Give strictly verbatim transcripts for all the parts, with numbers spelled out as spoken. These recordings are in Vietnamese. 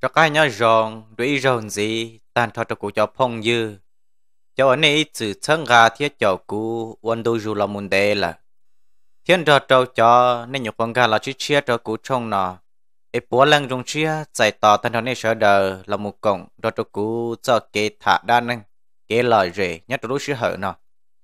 cho cái nhớ rong đuổi rong gì tan thọ cho cụ cho phong dư cho anh ấy từ thân gà thiết cho cụ quân đôi dù là muốn đề là thiên trò trâu cho nên nhục con gà là chiếc chia cho cụ trông nọ ấy bố lăng rong chia giải tỏ tan thọ này sợ đờ là một cổng cho cho cụ cho kế thả đa năng kế lời rể nhất là lúc sĩ hở nọ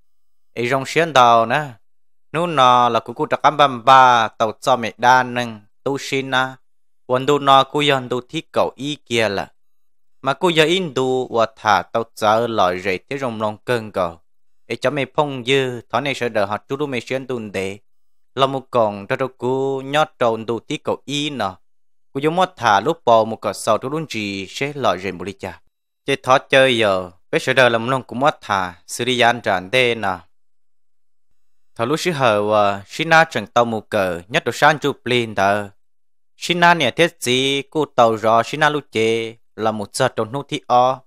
ấy rong xuyên đầu nè nú nọ là cụ cụ trắc cam băm ba tàu cho mẹ đa năng tu xin naวันดูนอกูยันดูที่เก่าอีเกียละมากูยันอินดูว่าถ้าเต้าเจอหล่อยเรที่รงลงเกินก่อไอจะไม่พงยื้อตอนนี้เสด็จหัดจุดไม่เชียนตุนเดเรามุกงถ้าเรากูยอดโจนดูที่เก่าอีเนาะกูยังมัดถ่าลูกปอมุกกอดเสาทุรุ่นจีเช่หล่อยเรบุริจาเจทอดเจอเยอะไปเสด็จลำลงกูมัดถ่าสุริยันจานเดนะถ้าลูกชิเหอว่าชินาจังเต้ามุกเกอยัดตัวชานจูปลินเดอxin na nè thiết gì cô tàu gió xin na lúc chế là một giờ trốn nút thi o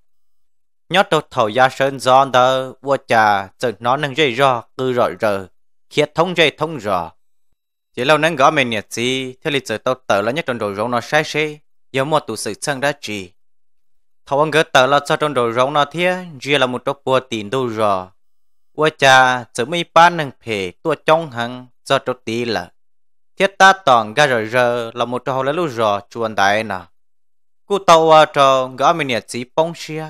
nhớ tàu thầu gia sơn gió đó vua trà chợt nó nâng dây gió cứ rọi rờ khiết thông dây thông gió chỉ lâu nâng gõ mình nè gì thế lịch giờ tàu tờ là nhất trong đồ rong nó sai sai giờ một tụ sự chân đã chỉ thầu ông gỡ tờ là cho trong đồ rong nó thế chỉ là một trâu bùa tiền đâu gió vua trà chợt mấy bán nâng phê tua trong hằng cho trâu tí là thiết ta toàn ga rờ rờ là một trò lấy lú rò chuồn đại nè cú tàu qua trò gõ mình nhiệt chỉ bông xia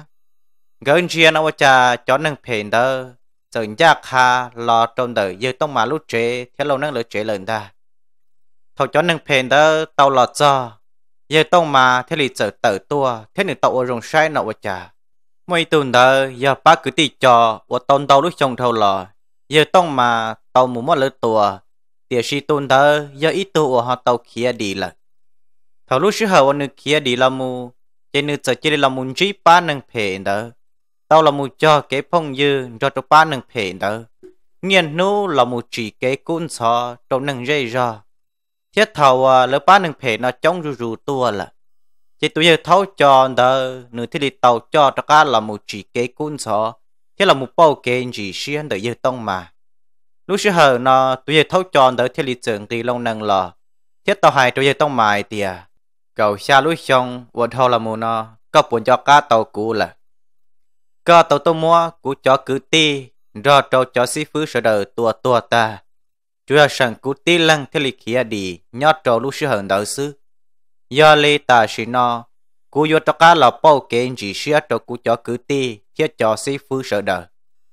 gỡ chia nó cha cho nâng phèn đó giờ giác ha lo trong đời giờ tông mà lú chế theo lâu nâng lỡ chế lần ta thầu cho nâng phèn đó tàu lọt cho giờ tông mà theo lịch giờ tự tua thế nên tàu ở rồng sai nọ cha mấy tuần đó giờ ba cứ tì cho ở tôn tàu lúc trong thầu lò giờ tông mà tàu muốn mất lỡ tua tiệt sĩ tôn đó do ít tu ở họ tàu kia đi là thầu lúc xưa họ nữ kia đi là mu trên nữ giờ chỉ là muốn chỉ ba nâng phê đó tàu là mu cho cái phong dư cho cho ba nâng phê đó nghiền nô là mu chỉ cái côn sò trong nâng dây ra thiết thầu lỡ ba nâng phê nó chống rù rù tua là chỉ tụi giờ thấu cho đó nữ thiết đi tàu cho cho cả là mu chỉ cái côn sò thế là mu bao cái gì xuyên đợi giờ tông mà lúc xưa hờ nó tụi giờ thấu tròn đỡ theo lịch trường thì long năng lò thiết tàu hai tụi giờ tông mài tìa cầu xa lúc xong vợ thâu là mù nó có buồn cho cá tàu cũ là có tàu tàu mua cũ cho cứ ti do trâu cho sĩ phứ sợ đời tua tua ta chú là sẵn cũ ti lăng theo lịch kia đi nhót trâu lúc xưa hờ đỡ xứ do lê ta xí nó cũ vô cho cá là bao kênh chỉ xưa trâu cũ cho cứ ti thiết cho sĩ phứ sợ đời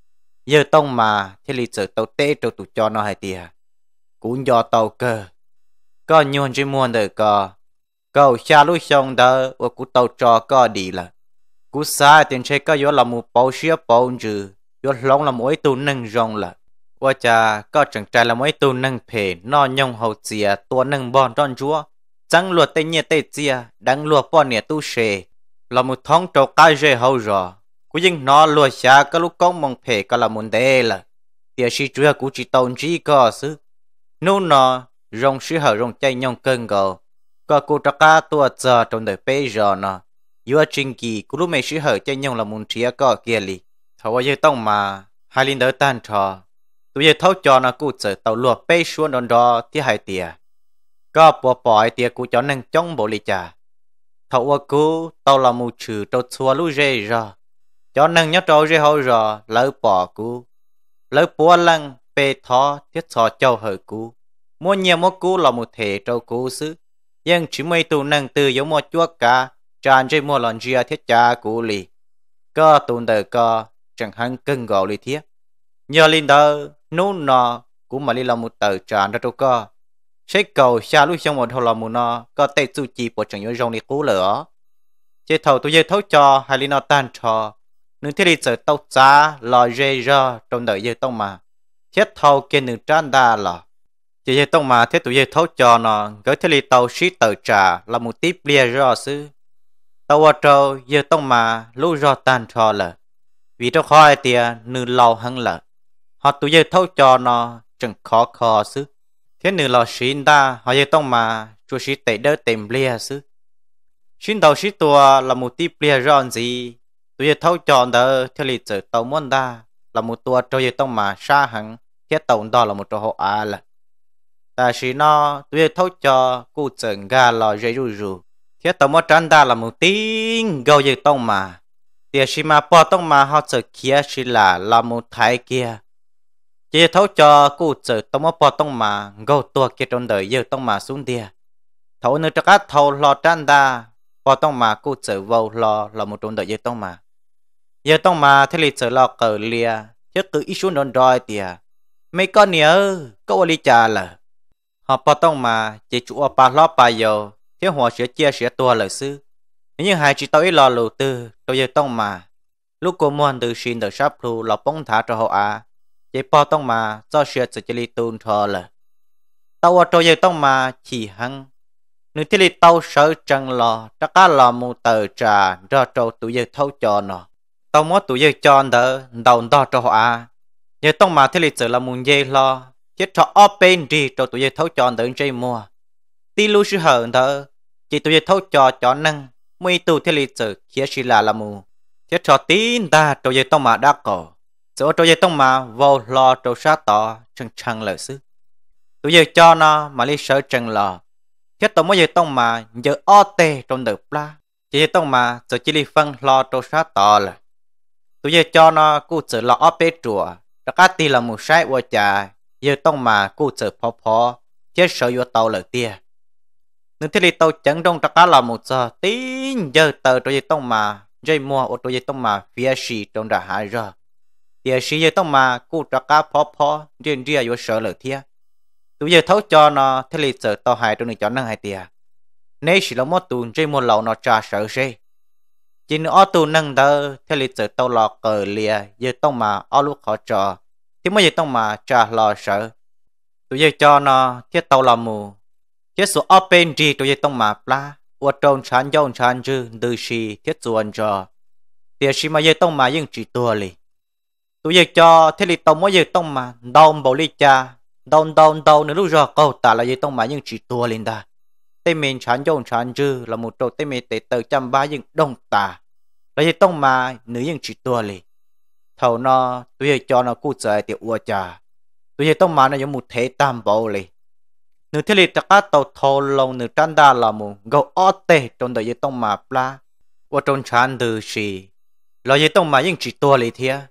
giờ tông mà thì lịch sử tàu tê trâu tụ cho nó hay tìa cũng do tàu cơ có nhuận chỉ muốn đời có cầu xa lúc xong đó và cũng tàu cho có đi là cũng xa tiền chơi có vô là một bao xía bao trừ vô lòng là mỗi tu nâng rong là và cha có chẳng trai là mỗi tu nâng phê nó nhông hậu chìa tua nâng bọn tròn chúa chẳng luật tê nhẹ tê chìa đang luật bọn nhẹ tu xê là một thông trâu cái dê hậu rõ cú dưng nó lùa xa cái lúc con mong phê có là muốn đê là tiệt sĩ chúa cú chỉ tồn chỉ có sự nô nó rong sĩ hở rong chay nhông cơn gò có cú trắc cá tua giờ trong đời bê giờ nó vừa trình kỳ cú lúc mấy sĩ hở chay nhông là muốn chia có kia li thầu giờ tông mà hai linh đỡ tan trò tụi giờ thấu cho nó cú giờ tàu lùa bê xuống đòn đó thì hai tiệt có bỏ bỏ tiệt cú cho nên chống bộ li trà thầu cú tàu là một chữ trâu xua lú rê ra cho nên nhớ trâu rê hậu rồi lỡ bỏ cú lỡ búa lăng bê thó thiết sò châu hở cú mua nhiều mua cú là một thể trâu cú xứ nhưng chỉ mấy tù nâng từ giống một chuột cả tràn trên mua lòn ria thiết cha cú lì có tù đời có chẳng hạn cưng gạo lì thiết nhờ linh đỡ nô nọ cũng mà đi là một tờ tràn ra trâu co sẽ cầu xa lúc xong một hồi là một nọ có tê su chi bộ chẳng nhớ rong đi cú lửa chế thầu tôi dây thấu cho hai linh nọ tan trò nữ thiết lịch sử tàu giá lò rê ra trong đời dây tông mà thiết thâu kia nữ tràn đa là chỉ dây tông mà thiết tụi dây thấu cho nó gửi thiết lịch tàu sĩ tờ trà là một tiếp lia ra sư tàu ở trâu dây tông mà lũ ra tan trò là vì trong khỏi tiền nữ lâu hơn là họ tụi dây thấu cho nó chẳng khó khó sư thiết nữ lò sĩ đa họ dây tông mà chúa sĩ tệ đỡ tìm lia sư xin tàu sĩ tua là một tiếp lia ra gì tụi giờ thấu chọn đó theo lịch sử tàu môn đa là một tua trâu giờ tông mà xa hẳn thiết tàu đó là một trâu hộ á là ta chỉ nó tụi giờ thấu cho cụ chừng gà lò dây rù rù thiết tao mất trăn đa là một tiếng gâu dây tông mà tiền xí mà bỏ tông mà họ sợ kia xí là là một thái kia chỉ thấu cho cụ sợ tao mất bỏ tông mà gâu tua kia trong đời giờ tông mà xuống địa thấu nữa cho các thầu lo trăn đa bỏ tông mà cụ sợ vào lo là một trong đời giờ tông mà giờ tông mà thế lịch sợ lo cờ lia chứ cứ ít xuống đòn đòi tìa mấy con nhớ có lý trà là họ bỏ tông mà chỉ chủ ở ba lo ba giờ thế họ sẽ chia sẻ tua lời sư nhưng hai chỉ tao ít lo lù tư tôi giờ tông mà lúc cô muốn từ xin từ sắp lu lọ bóng thả cho họ à chỉ bỏ tông mà do sự sự chỉ li tuôn thọ là tao ở tôi giờ tông mà chỉ hăng nếu thế li tao sợ chẳng lo tất cả là một tờ trà cho trâu tụi giờ thâu cho nó tao muốn tụi giờ cho đỡ đầu đó cho họ à giờ tông mà thế li sợ là muốn dây lo chết cho ở bên đi cho tụi giờ thâu cho đỡ chơi mua tí lu sư hở đỡ chỉ tụi giờ thâu cho cho năng mấy tụ thế li sợ kia chỉ là là mù chết cho tín ta tụi giờ tông mà đã có chỗ tụi giờ tông mà vào lo tụi sát tỏ chẳng chẳng lợi sư tụi giờ cho nó mà li sợ chẳng lo chết tụi mới giờ tông mà giờ o tê trong đời pla chỉ tông mà giờ chỉ li phân lo tụi sát tỏ là tụi giờ cho nó cụ tự lo ở bê chùa tất cả tì là một sai qua trà giờ tông mà cụ tự phò phò chết sợ vô tàu lợi tia nếu thế thì tàu chẳng trong tất cả là một giờ tín giờ tờ tụi giờ tông mà dây mua ô tụi giờ tông mà phía xì trong đã hại rồi phía xì giờ tông mà cụ tất cả phò phò riêng riêng vô sợ lợi tia tụi giờ thấu cho nó thế thì sợ tàu hại trong này cho năng hại tia nếu chỉ là một tuần dây mua lẩu nó trả sợ gì chỉ nữa tu nâng đỡ theo lịch sử tàu lọ cờ lìa giờ tông mà ở lúc họ trò thì mới giờ tông mà trả lò sợ tụi giờ cho nó thiết tàu là mù thiết số ở bên gì tụi giờ tông mà pla ở trong sản dòng sản dư từ xì thiết chuẩn trò thì xì mà giờ tông mà nhưng chỉ tua lì tụi giờ cho theo lịch tàu mới giờ tông mà đau bảo lì cha đau đau đau nữa lúc rồi câu ta là giờ tông mà nhưng chỉ tua lên ta tây mình sản dòng sản dư là một trâu tây mình tệ tờ trăm ba nhưng đông ta là gì tông mà nữ nhưng chỉ tua lì thầu nó tôi cho nó cụ trời tiểu ua trà tôi tông mà nó giống một thế tam bảo lì nữ thế lì tất cả tàu thầu lồng nữ trăn đa là một gấu ót tê trong đời tông mà pla và trong sản từ xì là gì tông mà nhưng chỉ tua lì thia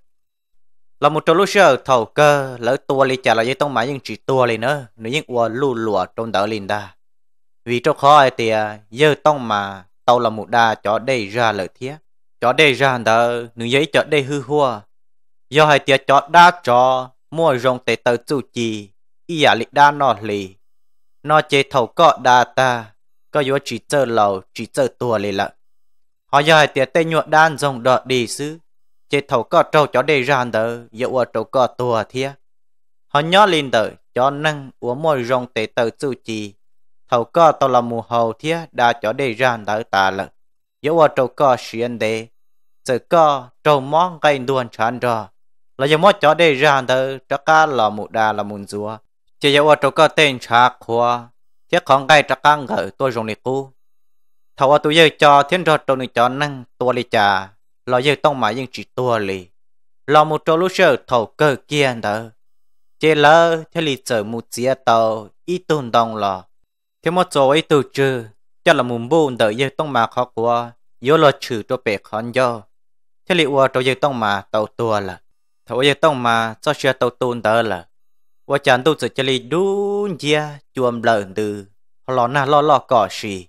là một trâu lúc sơ thầu cơ lỡ tua lì chả là gì tông mà nhưng chỉ tua lì nữa nữ nhưng ua lù lùa trong đời lìn đa vì cho khó thì giờ tông mà tàu là một đà cho đây ra lợi thiết cho đây ra đỡ nữ giấy cho đây hư hua do hai tiệt cho đa cho mua rong tệ tờ chủ trì ý giả lịch đa nọ lì nó chế thầu có đa ta có yếu chỉ chơi lầu chỉ chơi tua lì lợ họ do hai tiệt tê nhuộn đan rong đọt đi xứ chế thầu có trâu cho đây ra đỡ dẫu ở trâu có tua thiết họ nhớ lên đỡ cho năng uống mua rong tệ tờ chủ trì thầu có tao là mù hầu thiết đã cho đây ra đỡ ta lợ dẫu ở trâu có xuyên đề giờ có trâu món gây đuôn chán rồi là giờ mót cho đây ra đỡ tất cả là một đà là một rùa chỉ dẫu ở trâu có tên chạc khoa thiết còn gây tất cả ngờ tôi dùng lịch cũ thầu ở tôi giờ cho thiên rồi trâu này cho năng tua lì trà là giờ tông mà nhưng chỉ tua lì là một trâu lúc sơ thầu cơ kia đỡ chỉ lỡ theo lịch sử một chia tàu ít tôn đồng là thế một số ấy từ trừ cho là mùng buồn đợi giờ tông mà khó qua yếu lo trừ cho bể khăn do thế liệu qua cho giờ tông mà tàu tua là thầu giờ tông mà cho xe tàu tuôn đỡ là qua chán tu sự cho li đun chia chuồm lợn từ lo na lo lo cỏ xì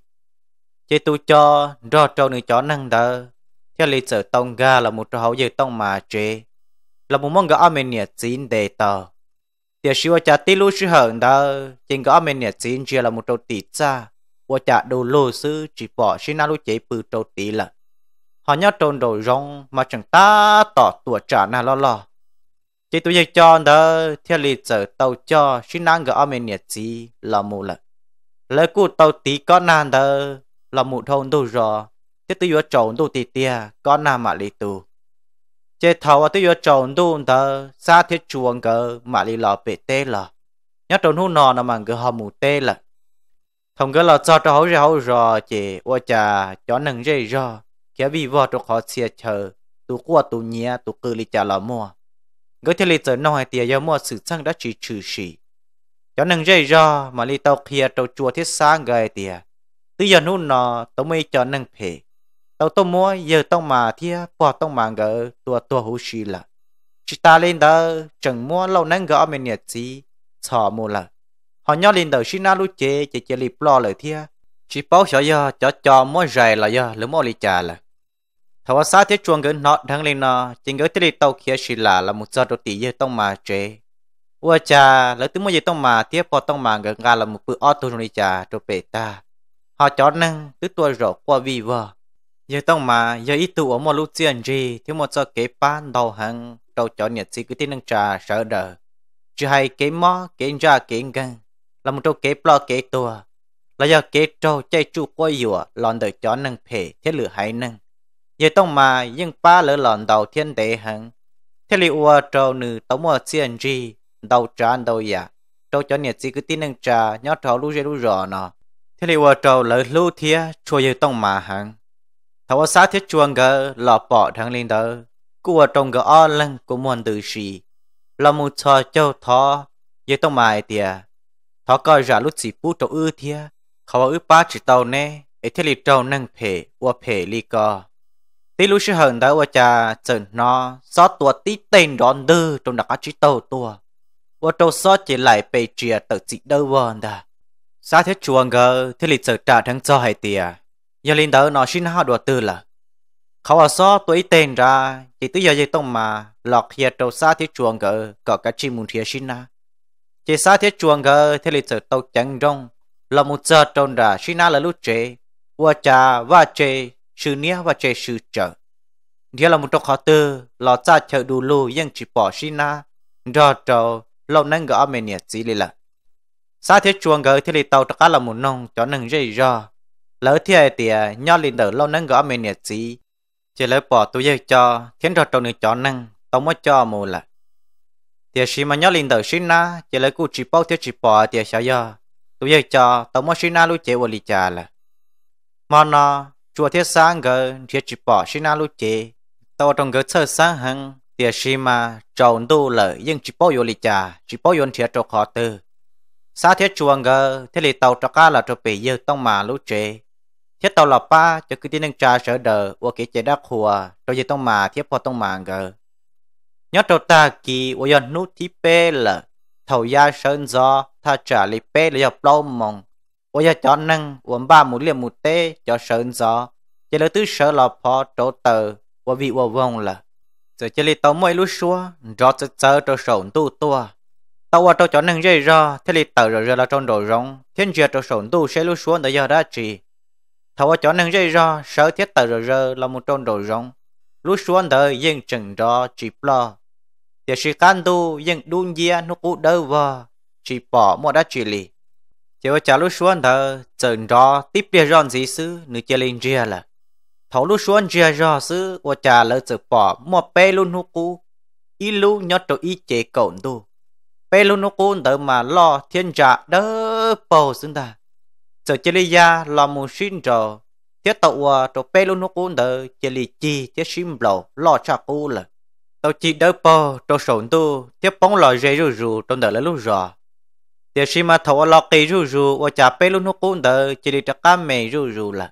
chế tu cho do trâu nữ chó năng đỡ theo lịch sử tông ga là một trâu giờ tông mà chế là một món gà Armenia chín đề tờ thì siêu cha tí lú sư hận đó trên gõ bên nhà chín chia là một trâu tỷ xa và cha đồ lô sư chỉ bỏ xin na lú chế bự trâu tỷ là họ nhớ trôn đồ rong mà chẳng ta tỏ tuổi trả na lo lo chỉ tôi cho đó theo lịch sử tàu cho xin na gõ bên nhà chín là một là lấy cụ tàu tỷ có nan đó là một thôn đồ rồi thế tôi vừa trộn đồ tỷ tia có nam mà lì tù chế thầu tôi vừa trộn đun tờ xa thiết chuồng cờ mà đi lò bể tê là nhớ trộn hú nọ là mà cứ hò mù tê là thông cái là cho cho hấu ra hấu rò chế ô trà cho nâng dây rò kéo vì vợ cho khó xìa chờ tụ qua tụ nhẹ tụ cư li trà là mua cái thế li giờ nói thì giờ mua sự sang đã chỉ trừ xỉ cho nâng dây rò mà li tàu kia tàu chùa thiết sáng gầy tìa từ giờ nút nọ tao mới cho nâng phê tao tao mua giờ tao mà thia bỏ tao mà gỡ tua tua hú xì là chỉ ta lên đó chẳng mua lâu nâng gỡ mình nhiệt gì xỏ mua là họ nhớ lên đầu xin na lúc chế chế chế lip lo lời thia chỉ bảo sợ giờ cho cho mua rẻ là giờ lỡ mua lì trà là thảo sao thế chuông cái nọ thằng lên nọ chính cái thế tao kia xì là là một giờ đầu tỷ giờ tao mà chế ua cha lỡ từ mua giờ tao mà tiếp bỏ tao mà gỡ ra là một bữa auto lì trà cho bể ta họ chọn nâng từ tua rõ qua vi vợ giờ tao mà giờ ít tụ ở một lúc tiền gì thiếu một giờ kế ban đầu hàng đầu chọn nhiệt gì cứ tin nâng trà sợ đờ chỉ hay kế mò kế ra kế gần là một trâu kế plo kế tua là giờ kế trâu chạy chu qua dùa lòn đời chọn nâng phê thế lửa hay nâng giờ tao mà nhưng ba lỡ lòn đầu thiên đệ hàng thế li ua trâu nữ tao mua tiền gì đầu tràn đầu dạ trâu chọn nhiệt gì cứ tin nâng trà nhớ trâu lu dây lu rõ nọ thế li ua trâu lỡ lu thía chua giờ tao mà hàng thảo xã thiết chuông gỡ lọ bỏ thằng lên đó cua trong gỡ o lăng của muôn từ xì là một trò châu thọ giờ tao mài tiề thọ coi ra lúc gì bút trâu ư thiaเขาว่าอึป้าจิตเอาแน่ไอ้ที่ลิตรนั่งเพว่าเพลีก็ที่รู้ชื่อเหินได้ว่าจะเจอเนาะซอตัวตีเต็งร้อนดื้อตรงดักจิตเอาตัวว่าตัวซอจะไหลไปเจียตัดจิตเดอวันดาซาเทชวงก็ที่ลิเจอจ่าทั้งจอให้เตียอย่าลินเดอร์นอชินห้าดัวตื้อละเขาว่าซอตัวอีเต็งraจิตตื้อยาจะต้องมาหลอกเฮียตัวซาเทชวงก็ก็กระชิมุนเทียชินนะเจซาเทชวงก็ที่ลิเจอตัวจังรงlà một giờ tròn đã xin na là lúc chế và cha và chế sự nia và chế sự trợ dia là một trò khó tư là cha chờ đủ lù nhưng chỉ bỏ xin na do trò lâu nâng gỡ mình nhiệt gì là sa thế chuồng gỡ thì tàu tất cả là một nông cho nâng dây ra lỡ thì tiề nhau lên đỡ lâu nâng gỡ mình nhiệt gì chỉ lỡ bỏ tôi dây cho khiến trò trò này cho nâng tao mới cho mù là tiề xí mà nhau lên đỡ xin na chỉ lỡ cụ chỉ bao thì chỉ bỏ tiề sao giờ tôi giờ cho tao mua xin lu chế vào lì trà là mà nó chùa thiết sáng gờ thiết chỉ bỏ xin lu chế tao trong gờ sơ sáng hằng tiệt xí mà trầu đu lợi nhưng chỉ bao vô lì trà chỉ bao vô thiết trâu khó tư sáng thiết chùa gờ thiết lì tàu trâu cá là trâu bể giờ tông mà lu chế thiết tàu là ba cho cứ tin nâng trà sở đờ và cái chế đắc hùa trâu giờ tông mà thiết bao tông mà gờ nhớ trâu ta kỳ và yon nút tí bê là thầu gia sơn gió tha trả lì bê là dọc lâu mong ôi ya chọn năng uống ba mũi liền một tê cho sơn gió chỉ là tứ sở là phó trổ tờ và vị và vong là giờ chỉ là tàu mỗi lúc xua rõ cho chờ cho sổn tu tua tàu qua tàu chọn năng dây ra thế là tờ rồi là trong đồ rong thiên diệt cho sổn tu sẽ lúc xua để giờ đã chỉ thầu qua chọn năng dây ra sở thiết tờ rồi là một trong đồ rong lúc xua đợi yên chừng đó chỉ lo để sự can tu yên đun gia nó cũng đỡ vào chỉ bỏ một đã chỉ lì chỉ có trả lúc xuống thờ chừng đó tiếp biệt ròn gì xứ nữ chơi lên chia là thấu lúc xuống chia rõ xứ và trả lỡ chừng bỏ một pe luôn nó cũ ít lu nhớ tổ ít chế cổn tu pe luôn nó cũ đỡ mà lo thiên trả đỡ bầu xứng ta giờ chơi lên gia lo một xin rồi thiết tàu và tổ pe luôn nó cũ đỡ chơi lên chi thiết sim lầu lo trả cũ là tao chỉ đỡ bò tao sổn tu tiếp bóng lò dây rù rù trong đợt là lúc rõ để khi mà thầu lò cây rù rù và chả bê luôn nó cũng đỡ chỉ đi chắc cam mè rù rù là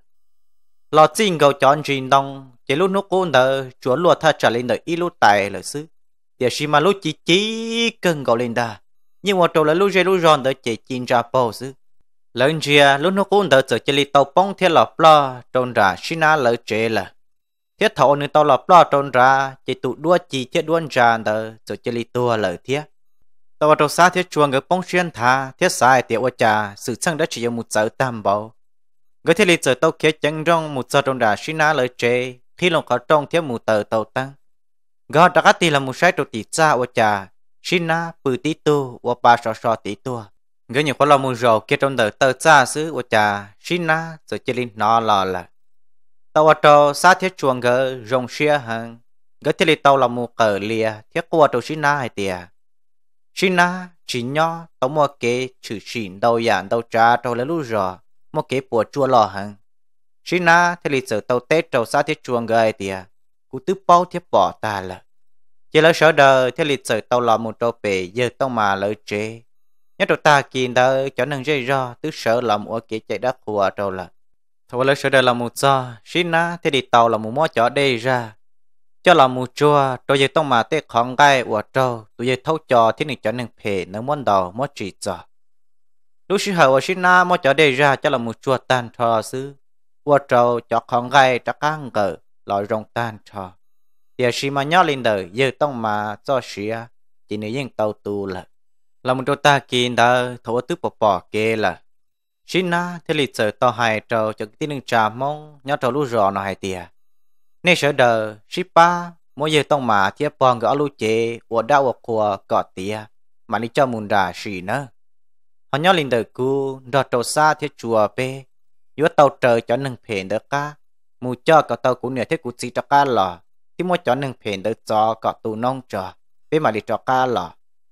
lò chín gầu chọn truyền đông chỉ lúc nó cũng đỡ chúa lùa tha trả lên đợi ít lúc tài là xứ để khi mà lúc chỉ chỉ cần gầu lên đà nhưng mà trâu là lúc dây lúc giòn đỡ chỉ chín ra bò xứ lớn chia lúc nó cũng đỡ giờ chỉ đi tàu bóng theo lò plo trong ra xin á lỡ chế là thiết thầu nên tao lọp lo trôn ra chỉ tụ đua chỉ thiết đuôn ra đờ rồi chỉ li tua lời thiết tao vào xa thiết chuồng người bông xuyên thà thiết sai tiểu ở trà sự sang đã chỉ有một giờ tam bảo người thiết li giờ tao kia chẳng trong một giờ trong đà xin á lời chế khi lòng có trong thiết một tờ tàu tăng gọi đã cắt là một sai trâu tỷ xa ở trà xin á bự tí tu và ba sò sò tí tua người nhiều có lòng một rầu kia trong tờ tờ xa xứ ở trà xin á rồi chỉ li nó lò là tàu trâu xa thiết chuồng gỡ rồng xia hàng gỡ thiết li tàu là một cờ lìa thiết qua trâu xin na hay tiề xin na chỉ nhỏ tàu mua kế chữ xỉn đầu dàn đầu trà trâu lấy lú rò mua kế bùa chua lò hàng xin na thiết li giờ tàu tết trâu xa thiết chuồng gỡ hay tiề cú tứ bao thiết bỏ ta là chỉ là sợ đời thiết li giờ tàu là một trâu bể giờ tàu mà lợi chế nhất trâu ta kiên đời cho nên dây rò tứ sợ là một kế chạy đắc của trâu là thôi lấy sửa đời là một giờ xin na thế đi tàu là một món chó đây ra cho là một chua tôi giờ tông mà tết khoảng gai của trâu tôi giờ thâu cho thế này cho nên phê nó món đầu món chỉ cho lúc xưa hậu xin na món chó đây ra cho là một chua tan thò xứ của trâu cho khoảng gai cho căng gờ lòi rong tan thò giờ xí mà nhớ lên đời giờ tông mà cho xía chỉ nếu những tàu tu là là một đôi ta kiên đã thấu tức bỏ bỏ kê là xin na thế lịch sử tao hai trâu cho cái tiếng trà mong nhớ trâu lú rò nó hai tìa nên sợ đời ship ba mỗi giờ tông mà tiếp bọn gõ lú chế của đau của của cọ tìa mà đi cho mùn đà xì nữa họ nhớ lên đời cũ đò trâu xa thiết chùa bê yếu tàu trời cho nâng phèn đỡ cá mù cho cả tàu cũng nửa thế cũng chỉ cho cá lò thì mỗi cho nâng phèn đỡ cho cả tù nông trò bê mà đi cho cá lò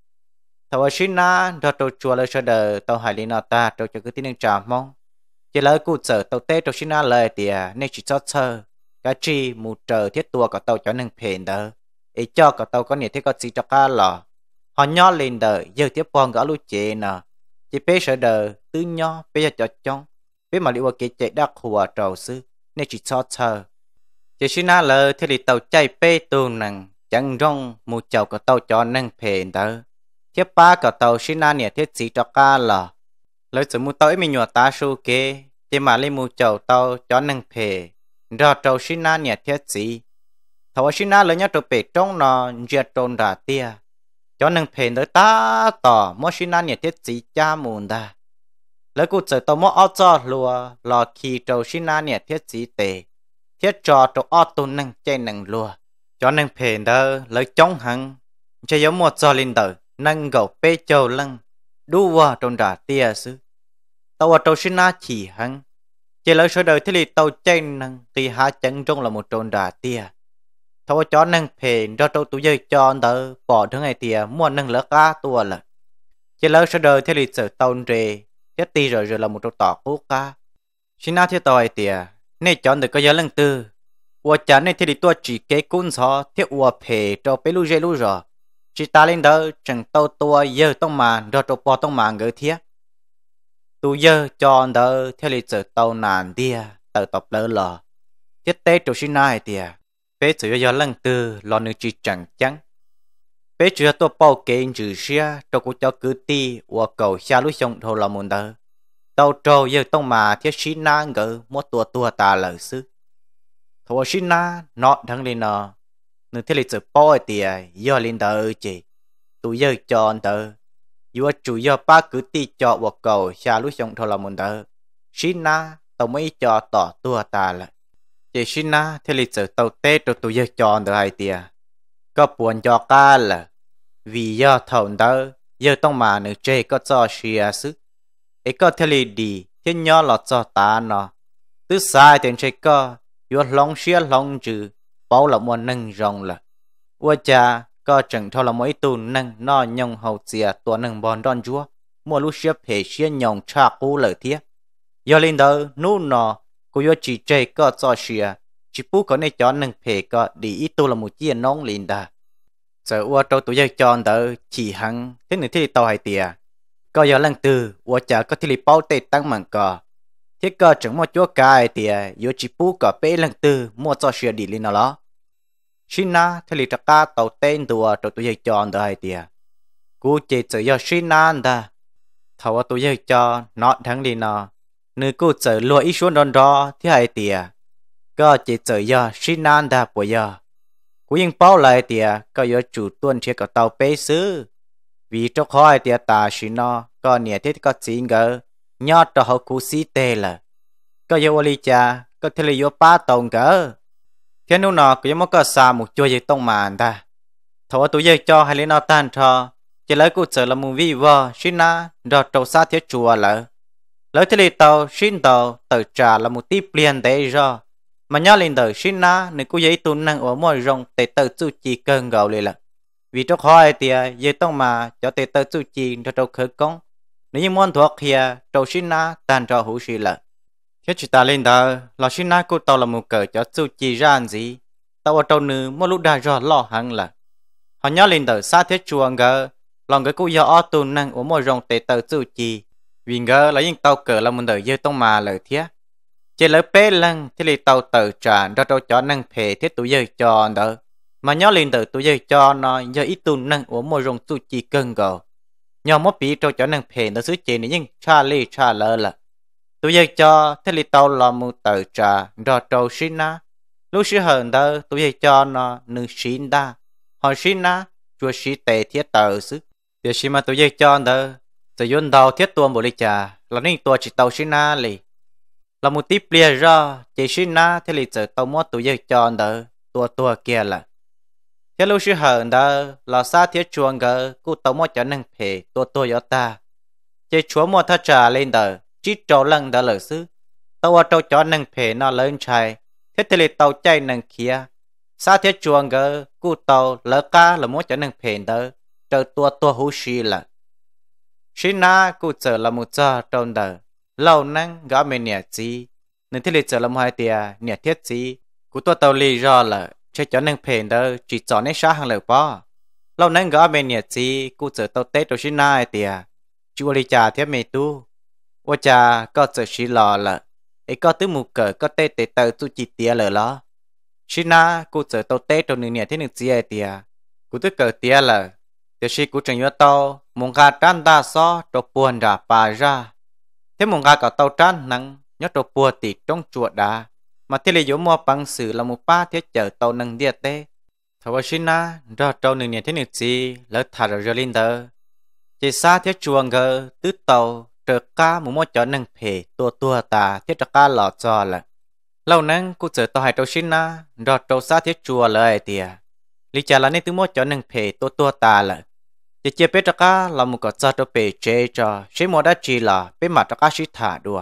thầu xin na đò trâu chùa lời sợ đời tàu hải linh ta trâu cho cái tiếng trà mong chỉ lời cụ sở tàu tê trâu xin na lời tìa nên chỉ cho sơ cá chi mù trời thiết tua cả tàu cho nâng phèn đỡ ý cho cả tàu có nửa thế có chỉ cho cá lò họ nhớ lên đời giờ tiếp bọn gõ lú chế nè chỉ bé sợ đời tứ nhó bé giờ cho chong bé mà liệu cái chạy đắc hùa trầu sư nên chỉ cho chờ chỉ xin na lời thế thì tàu chạy bé tu nằng chẳng rong mù chầu cả tàu cho nâng phèn đỡ tiếp ba cả tàu xin na nè thiết chỉ cho cá lò lời sự mù tàu ấy mình nhọ ta su kế chỉ mà lên mù chầu tàu cho nâng phèn rồi trâu xin na nè thiết chỉ thầu xin na lời nhớ trâu bể trong nó giật trôn đà tia cho nên phèn tới ta tỏ mỗi xin na nè thiết chỉ cha mùn đà lời cụ trở tàu mỗi áo cho lùa lò khi trâu xin na nè thiết chỉ tệ thiết trò trâu áo tôn nâng chạy nâng lùa cho nên phèn đó lời chống hẳn chỉ giống một giờ lên đời nâng gầu bê châu lăng đu qua trôn đà tia sư tàu trâu xin na chỉ hẳn chỉ lời số đời thế thì tàu chạy nâng thì hạ chân trong là một trôn đà tia thầu cho nâng phèn cho trâu tụi dây cho đỡ bỏ thứ ngày tia mua nâng lỡ cá tua là chỉ lời số đời thế thì sợ tàu rề thiết ti rồi rồi là một trâu tỏ cú cá xin na thiết tỏi tia nên chọn được có giá lăng tư ua chán nên thế thì tua chỉ kế cún gió thiết ua phê cho bé lu dây lu rồi chỉ ta lên đó chẳng tàu tua giờ tông màn cho trâu bỏ tông màn gửi thiết tu giờ cho đỡ theo lịch sử tàu nàn tia tàu tập lỡ lò thiết tế trâu xin ai tia bé chữ do lần tư lo nữ chỉ chẳng chắn bé chữ tôi bao kê chữ xia trâu của cháu cứ ti và cầu xa lúc xong thô là muốn đỡ tàu trâu giờ tông mà thiết xin na ngỡ một tua tua ta lỡ sư thua xin na nó thằng lên nó nữ theo lịch sử bao tia do lên đỡ chị tu giờ cho đỡ dù chủ yếu ba cứ ti cho một cầu xa lúc xong thôi là muốn đỡ xin na tao mới cho tỏ tua ta lại chỉ xin na theo lịch sử tàu tết rồi tụi giờ chọn được hai tia có buồn cho ca là vì do thầu đỡ giờ tông mà nữ chơi có cho xìa sức ấy có theo lịch đi thiên nhỏ là cho ta nó thứ sai tiền chơi có dù lòng xìa lòng chữ bao là muốn nâng rong là ua cha có chẳng thôi là mỗi tu nâng nó nhông hậu xìa tua nâng bòn đòn chúa mua lúc xếp hệ xìa nhông cha cú lợi thiết do lên đó nụ nó cô yo chỉ chơi có cho xìa chỉ bố có nên cho nâng phê có đi ít tu là một chiếc nón lên đà giờ ua trâu tụi giờ chọn đó chỉ hăng thế này thì tao hay tìa có giờ lần từ ua chả có thì bao tệ tăng mảng cò thế có chẳng một chỗ cái tìa yo chỉ bố có bé lần từ mua cho xìa đi lên nó đó xin na thế thì ta tàu tên đùa trâu tụi giờ chọn đó hay tìa cô chỉ giờ yo xin na đà thầu tụi giờ cho nó thắng đi nó nữ cô chờ lùa ít xuống đòn đó thì hay tìa có chỉ chờ giờ xin nan đa của giờ cú yên bao lại tìa có giờ chủ tuần chia cả tàu bê xứ vì cho khỏi tìa ta xin nó có nhẹ thế có gì ngờ nhớ cho họ cú xí tê là có giờ oli cha có thể là giờ ba tàu ngờ thế nếu nó có một cái xa một chỗ gì tông màn ta thầu tụi giờ cho hay lên nó tan cho chỉ lấy cô chờ là một vi vợ xin na rồi trâu xa thiết chùa là lời thế tàu xin tàu tàu trả là một tí liền đấy rồi mà nhớ lên đời xin na nếu cô giấy tuần năng ở mọi rong để tàu chú chỉ cần gạo lại là vì cho khỏi thì giấy tông mà cho để tàu chú chỉ cho tàu khởi công nếu như muốn thuộc thì tàu xin na tan cho hữu sĩ là thế chỉ ta lên đời là xin na cô tàu là một cờ cho chú chỉ ra gì tàu ở tàu nữ mỗi lúc đã rồi lo hăng là họ nhớ lên đời xa thiết chuồng gờ lòng cái cô gió tuần năng ở mọi rong để tàu chú chỉ vì ngờ là những tàu cờ là một đời dây tông mà lời thiết chỉ lỡ bé lăng thì lì tàu tự trả ra đâu cho năng phê thiết tụi dây cho đỡ mà nhớ liền từ tụi dây cho nó giờ ít tu năng của môi rồng tu chỉ cần gò nhớ mất bị trâu cho năng phê nó xứ chị này nhưng cha li cha lỡ là tụi dây cho thế lì tàu là một tự trả ra đâu xin na lúc xưa hơn đó tụi dây cho nó nữ xin đa họ xin na chùa sĩ tệ thiết tờ xứ để xin mà tụi dây cho đó giờ yun đầu thiết tuồng bộ lì trà là nên tua chỉ tàu xin na lì là một tiếp lia ra chỉ xin na thế lì giờ tàu mua tụi dây cho đó tua tua kia là thế lúc xưa hơn đó là xa thiết chuồng gờ cụ tàu mua cho năng phê tua tua gió ta chỉ chúa mua thắt trà lên đó chỉ trâu lăng đó lỡ xứ tàu trâu cho năng phê nó lớn trai thế thì lì tàu chạy năng kia xa thiết chuồng gờ cụ tàu lỡ cá là mua cho năng phê đó trời tua tua hú xì là xin na cụ giờ là một giờ trong đời lâu năng gõ mình nhẹ gì nên thế lịch giờ là một hai tia nhẹ thiết gì cụ tua tàu lì ra là chơi cho năng phèn đó chỉ chọn nấy sáng hàng lời bỏ lâu năng gõ mình nhẹ gì cụ giờ tàu tết rồi xin na hai tia chú lì trà thiết mày tu ô trà có giờ xí lò là ấy có tứ mù cờ có tết tết tàu tu chỉ tia lờ lo xin na cụ giờ tàu tết rồi nửa nhẹ thế nửa gì hai tia cụ tứ cờ tia là từ khi cụ trình nhớ tàu mùng gà trăn đa so trộn buồn đã bà ra thế mùng gà có tàu trăn nắng nhớ trộn buồn thì trong chuột đá mà thế là giống mua bằng sự là một ba thiết chở tàu nâng địa tê thầu xin na ra trâu nương nhẹ thế nương gì lỡ thả rồi lên đó chỉ xa thiết chuồng gờ tứ tàu trở cá một mua chở nâng phê tua tua ta thiết trở cá lọt cho là lâu nâng cụ chở tàu hai trâu xin na ra trâu xa thiết chùa lời tìa lý trả là nên tứ mua chở nâng phê tua tua ta là chỉ chia bé trắc cá là một cái cho tôi bể chế cho chế mua đã chỉ là bé mặt trắc cá sĩ thả đùa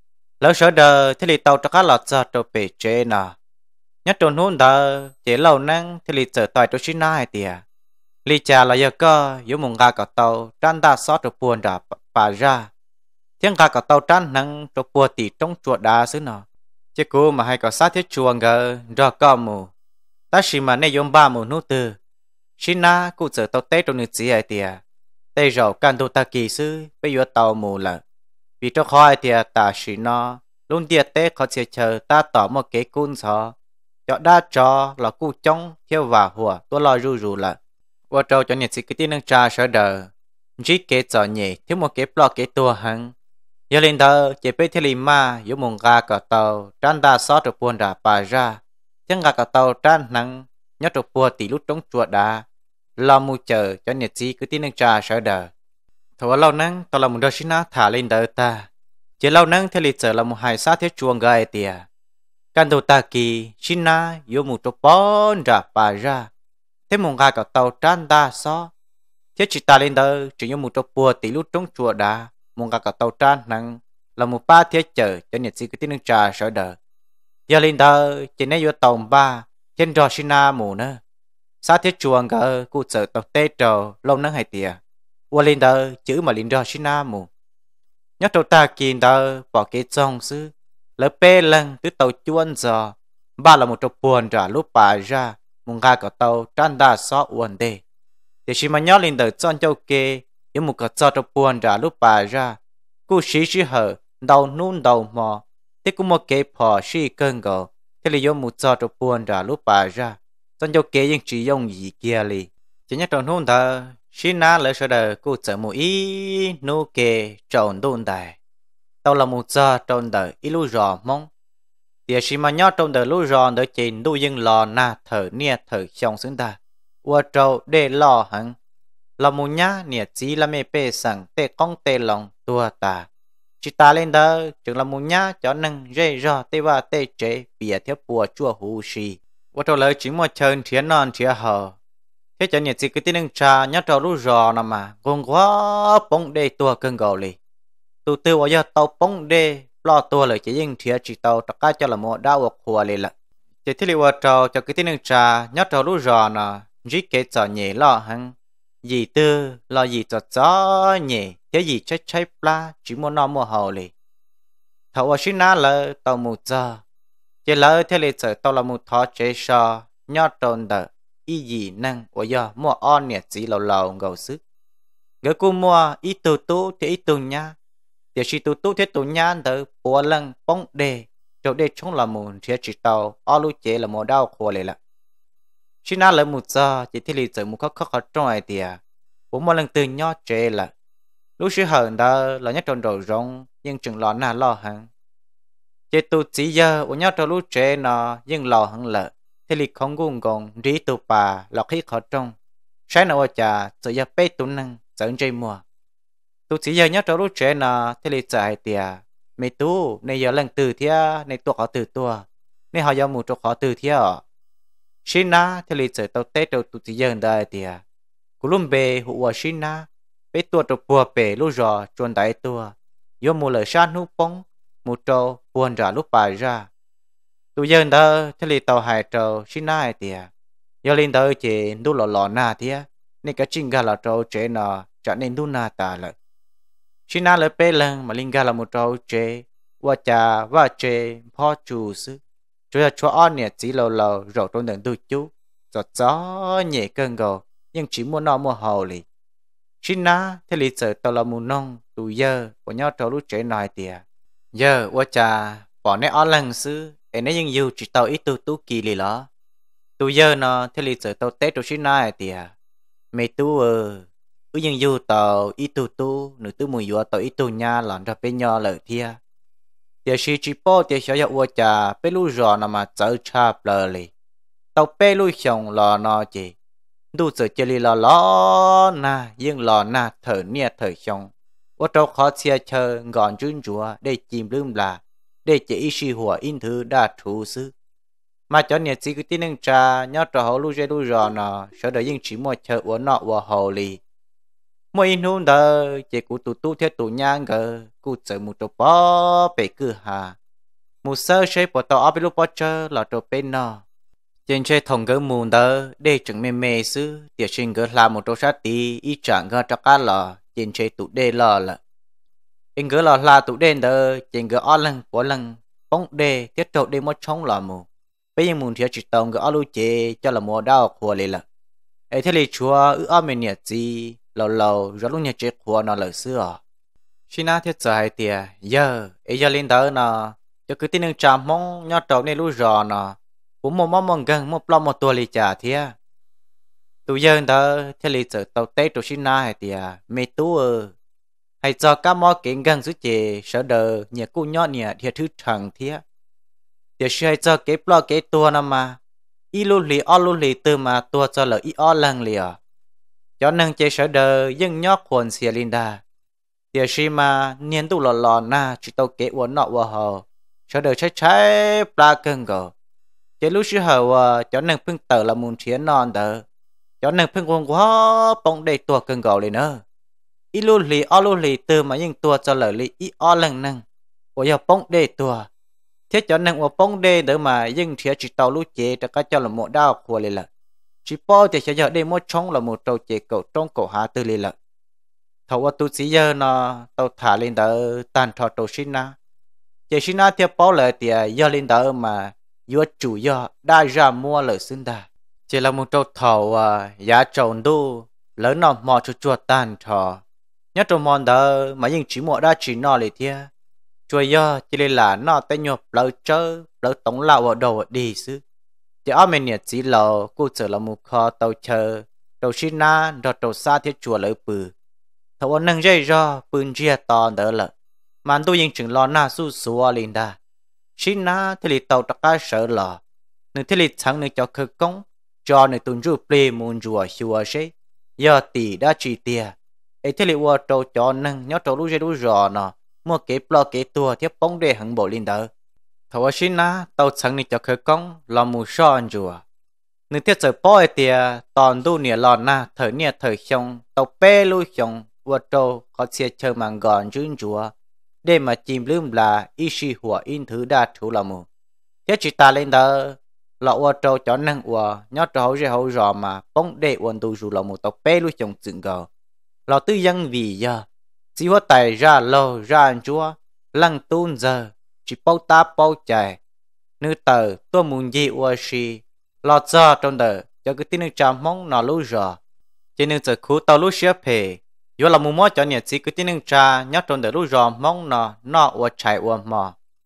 lỡ sợ đờ thì lì tàu trắc cá là cho tôi bể chế nè nhất trốn hôn đờ chỉ lâu năng thì lì chờ tỏi tôi xin nai tiề lì trà là giờ cơ yếu mùng gà cả tàu trăn đa sót rồi buồn đã bà ra tiếng gà cả tàu trăn năng rồi buồn tỉ trong chuột đá xứ nọ chứ cô mà hay có sát thiết chuồng gờ rồi có mù ta chỉ mà này dùng ba mù nô tư xin na cụ giờ tàu tết trong nước gì ai tiề tây rau can đồ ta kỳ sư bây giờ tàu mù là vì cho khỏi tiề ta xin nó luôn tiề tết họ sẽ chờ ta tỏ một cái cún sò cho đa cho là cụ trong theo và hùa tôi lo ru ru là qua trâu cho nhiệt sĩ cái tiếng trà sợ đờ chỉ cái trò nhẹ thiếu một cái plot cái tua hăng giờ lên đó chỉ biết theo lima yếu mùng gà cả tàu trăn đa sót được buồn đã bà ra tiếng gà cả tàu trăn nắng nhớ được buồn tỷ lúc trong chuột đá lo mu chờ cho nhiệt sĩ cứ tin năng trà sợ đờ thầu lâu nắng tao là một đôi xin thả lên đời ta chỉ lâu nắng theo lịch sử là một hai sát thiết chuồng gai tiề can đồ ta kỳ xin na yếu một chỗ bón ra bà ra thế mùng gà cả tàu trăn đa so thiết chỉ ta lên đời chỉ như một chỗ buồn tỷ lúc trong chuột đá mùng gà cả tàu trăn nắng là một ba thiết chờ cho nhiệt sĩ cứ tin năng trà sợ đờ giờ lên đời chỉ nên yếu tàu ba trên đò xin na mù nữa sát thiết chuồng gờ cụ sợ tàu tê trầu lâu nắng hay tiề qua lên đó chữ mà lên đó xin nam mù nhớ trâu ta kiên đó bỏ cái trong sư lỡ bê lần từ tàu chuôn giờ ba là một trâu buồn ra lúc bà ra mùng gà có tàu trăn đa xó uẩn đề để xin mà nhớ lên đó chọn châu kê yếu một cái cho trâu buồn ra lúc bà ra cụ sĩ sĩ hở đầu nôn đầu mò thế cũng một cái phò sĩ cơn gò thế là yếu một cho trâu buồn ra lúc bà ra trong châu kế những chỉ dùng gì kia li chỉ nhắc trong hôn thờ xin na lỡ sợ đời cô chở một ý nô kê tròn đôn đài tao là một giờ trong đời ít lú rò mong tiệt xin mà nhớ trong đời lú rò đời trên đu dân lò na thở nia thở trong xứng ta qua trâu để lò hẳn là một nhá nia chỉ là mê bê sẵn tê con tê lòng tua ta chỉ ta lên đó chừng là một nhá cho nâng rê rò tê va tê chế bìa theo bùa chua hú xì qua trâu lời chỉ một chân thiến non thiến hờ thế cho nhiệt gì cái tin năng trà nhớ trâu lú rò nè mà gồm quá bông đê tua cơn gầu lì tụ tiêu ở giờ tàu bông đê lo tua lời chỉ riêng thiến chỉ tàu tất cả cho là một đau hoặc hùa lì lận chỉ thiết liệu trâu cho cái tin năng trà nhớ trâu lú rò nè chỉ cái trò nhẹ lo hăng gì tư lo gì trò chó nhẹ thế gì chết chết pla chỉ muốn nó mua hầu lì thầu ở xin ná là tàu một giờ chỉ lỡ thế lịch sử tao là một thọ chế sò nhớ tròn đờ ý gì năng của giờ mua on nhiệt gì lâu lâu ngầu sức gỡ cô mua ít tu tu thì ít tu nha thì khi tu tu thế tu nha đờ bùa lần bông đề chỗ đây chúng là một thiệt chỉ tàu ở lúc chế là một đau khổ lại là chỉ na lấy một giờ chỉ thì lì giờ một khóc khóc trong ai tiề cũng một lần từ nhỏ chế là lúc xưa hờn đó là nhất trong đầu rong nhưng chừng lo na lo hẳn chế tu chỉ giờ ở nhất trong lúc chế nó nhưng lo hẳn lợ thì lì không gung gong đi tu bà lọt khi khó trong sáng nào chả giờ giờ bé tu năng dẫn chơi mùa tu chỉ giờ nhất trong lúc chế nó thì lì giờ ai tiề mấy tu này giờ lần từ thia này tu khó từ tua này họ giờ một chỗ khó từ thia xin na thì lì giờ tao tết tao tu chỉ giờ đây tiề cú lùm bề hụa xin na bé tua trâu bùa bể lúc rò chuồn đại tua vô mù lời san hú bóng mù trâu buồn ra lúc bài ra tụ dân đó thế li tàu hải trâu xin na ai tiề do linh đó chỉ đu lò lò na thía nên cái chinh gà là trâu chế nọ trở nên đu na ta lại xin na lời bê lần mà linh gà là một trâu chế và cha và chế phó chủ sư chủ là cho on nè chỉ lâu lâu rồi trong đường đôi chú giọt gió nhẹ cơn gầu nhưng chỉ muốn nó mua hầu lì xin na thế lý sợ tao là mù nông tụ giờ của nhau trâu lúc trẻ nói tiề giờ qua cha bỏ nét ó lần xứ em nói nhưng dù chỉ tao ít tu tu kỳ lì đó tụ giờ nó thế lý sợ tao tết rồi xin na tiề mày tu ờ cứ nhưng dù tao ít tu tu nửa tu mùi vừa tao ít tu nha làm ra bên nhau lợi thia tiề si chỉ bỏ tiề sợ giờ qua cha bên lu rò nó mà chở chạp lờ lì tao bên lu xong lò nó chỉ đủ sự chơi lì lò lò na nhưng lò na thở nia thở xong ở trong khó xe chờ gọn trứng chúa để chìm lưm là để chỉ sĩ hùa in thứ đa thủ sư mà cho nhiệt sĩ cứ tin năng trà nhớ trò hậu lu dây lu rò nọ sợ đợi nhưng chỉ một chờ uốn nọ uốn hậu lì mỗi in hôn đời chỉ cụ tụ tu theo tụ nhang gờ cụ chờ một trò bó bể cứ hà một sơ sẽ bỏ tàu ở bên lúc bó chờ là trò bên nọ trên chơi thòng gỡ mùn đó để chừng mê mê xứ tiệt sinh gỡ làm một trâu sát tí ít chẳng gỡ cho cá lò trên chơi tụ đê lò là anh gỡ lò là tụ đê đó trên gỡ o lần của lần bóng đê tiết trộn đê mất chống lò mù bây giờ mùn thiệt chỉ tông gỡ lưu chế cho là mùa đau khua lì là ấy thế thì chúa ư o mình nhiệt gì lâu lâu rồi lúc nhiệt chế khua nó lời xưa xin á thiết giờ hai tiệt giờ ấy giờ lên đó nó cho cứ tin đừng chạm mong nhớ trộn nên lú rò nó cũng một món món gần một lon một tua lì trà thia tụ dân đó theo lì sợ tàu tết rồi xin na hay tiề mê tú ơ hay cho các món kiện gần dưới chè sợ đờ nhà cô nhỏ nhà thiệt thứ thằng thia tiề hay cho cái plo cái tua nằm mà y lu lì o lu lì từ mà tua cho lỡ y o lần lìa cho nên chè sợ đờ dân nhóc quần xìa linda tiề xí mà niên tu lò lò na chỉ tàu cái uốn nọ uốn hờ sợ đờ trái trái pla cơn gờ chế lúc xưa hầu cho nên phưng tờ là muốn chiến non tờ cho nên phưng quân quá bông đầy tua cơn gạo lên nữa ít lu lì o lu lì từ mà những tua cho lời lì ít o lần nâng của giờ bông đầy tua thế cho nên của bông đầy đỡ mà những thiệt chỉ tàu lúc chế cho các cho là một đau của lì lợ chỉ bao thì sẽ giờ đây một trong là một trâu chế cậu trong cổ hạ từ lì lợ thầu ở tu sĩ giờ nó tàu thả lên đỡ tàn thọ trâu xin na chế xin na theo bao lời thì giờ lên đỡ mà do chủ do đa ra mua lời xứng đà chỉ là một trâu thầu à giá trồng đu lớn nọ mò cho chuột tàn thọ nhớ trâu mòn đó mà nhưng chỉ mua đa chỉ nọ lì thia chùa do chỉ là nọ tay nhộp lỡ chớ lỡ tổng lão ở đầu đi xứ chỉ ở bên nhiệt chỉ lò cô chờ là một kho tàu chờ tàu xin na rồi tàu xa thiết chùa lỡ bự thầu anh nâng dây do bươn chia to đỡ lợ mà tôi nhưng chừng lo na su su lên đà xin na thì lì tàu tất cả sợ lò nên thì lì chẳng nên cho khởi công cho nên tuân rủ plei muốn rùa xua xe giờ tỷ đã chỉ tiền ấy thì lì qua trâu cho nâng nhớ trâu lú dây lú rò nọ mua cái plo cái tua tiếp bóng để hẳn bộ lên đỡ thầu xin na tàu chẳng nên cho khởi công là mù son rùa nên thiết giờ bỏ tiền toàn đu nè lò na thời nè thời xong tàu pe lui xong qua trâu có xe chơi màng gòn rưỡi rùa để mà chìm lưm là ý sĩ hùa in thứ đa thủ là mù thế chỉ ta lên đó là ua trâu cho năng ua nhớ trâu hậu hậu rò mà bóng đệ uốn tu dù là một tộc bé lui chồng dựng gờ là tư dân vì giờ chỉ hóa tài ra lô ra chúa lăng tuôn giờ chỉ bao ta bao chạy nữ tờ tôi muốn gì ua si lọt ra trong đời cho cái tin chạm mong nó lú rò cho nên giờ khu tàu lú xếp phê do là mù mò cho nhiệt sĩ cứ tin nâng trà nhớ trong đời lúc rò mong nó nó ua chạy ua mò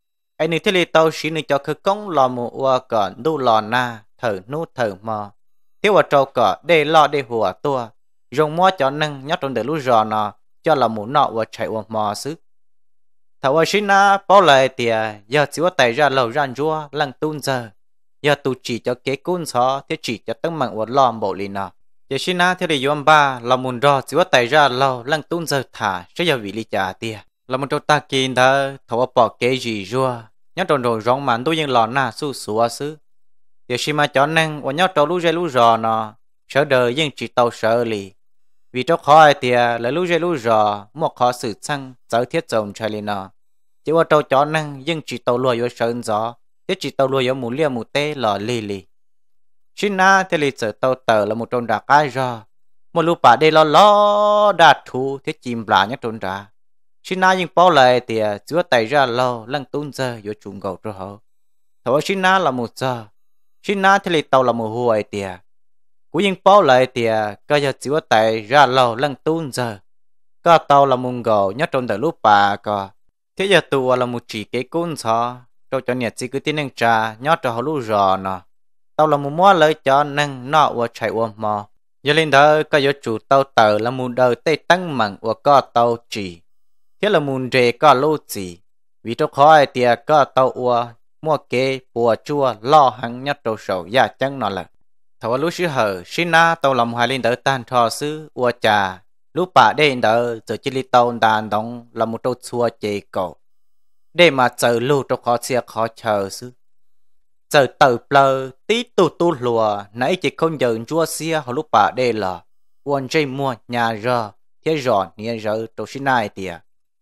cái nữ thế li tàu xí nữ cho khơi công lò mù ua còn đu lò na thở nút thở mò thiếu ở trâu cỏ để lo để hùa tua dùng mua cho nâng nhát trong đời lú giò nọ cho là mù nọ và chạy ua mò xứ thầu ở xí na bao lại thì giờ chỉ có tay ra lầu ra rua lăng tuôn giờ giờ tu chỉ cho kế cún xó thế chỉ cho tấm mạng ua lò bộ lì nọ giờ xí na theo để yom ba là mù rò chỉ có tay ra lầu lăng tuôn giờ thả sẽ giờ vị lý trả tiền là một trâu ta kín đó thầu bỏ kế gì rua nhát trong rồi rong màn tôiยังlò na su sủa xứ giờ xí mà cho nên và nhát trâu lú dây lú giò nọ sợ đời nhưng chỉ tàu sợ lì vì cho khó ai tiề là lú dây lú giò một khó sự chăng trở thiết dòng chạy lên nọ chỉ qua trâu cho nên nhưng chỉ tàu lùa vô sơn gió thế chỉ tàu lùa vô mù lia mù tê lò lì lì xin na thế lì sợ tàu tờ là một trâu đà cái giò một lũ bà đây lo lo đạt thù thế chìm bả nhát trâu đà xin na nhưng bao lại tiề chúa tay ra lâu lăng tuôn giờ vô trùng gầu cho họ thầu xin na là một giờ xin na thế lì tàu là một huôi tiề cú nhưng bao lại tiề cái giờ chúa tay ra lâu lăng tuôn giờ cái tàu là một gầu nhát trâu đời lũ bà có thế giờ tụi là một chỉ cái cún sao cho cho nhiệt chỉ cứ tin năng trà nhót cho họ lú giò nè tao là một mua lợi cho năng nọ và chạy ôm mò giờ lên đó có giờ chủ tàu tờ là một đời tây tăng mặn và có tàu chỉ thế là một rề có lô chỉ vì cho khỏi thì có tàu ua mua kế bùa chua lo hăng nhót trâu sầu ya chân nọ là thầu lú sư hở xin na tàu làm hai lên đỡ tan thò sư ua trà lúc bà đây đỡ giờ chỉ li tàu đàn đóng là một trâu chua chế cổ để mà chờ lưu cho khó xe khó chờ sư chờ tờ plơ tí tu tu lùa nãy chỉ không giờ chua xe họ lúc bà đây là quân dây mua nhà rờ thế rồi nhà rờ trâu xin này tìa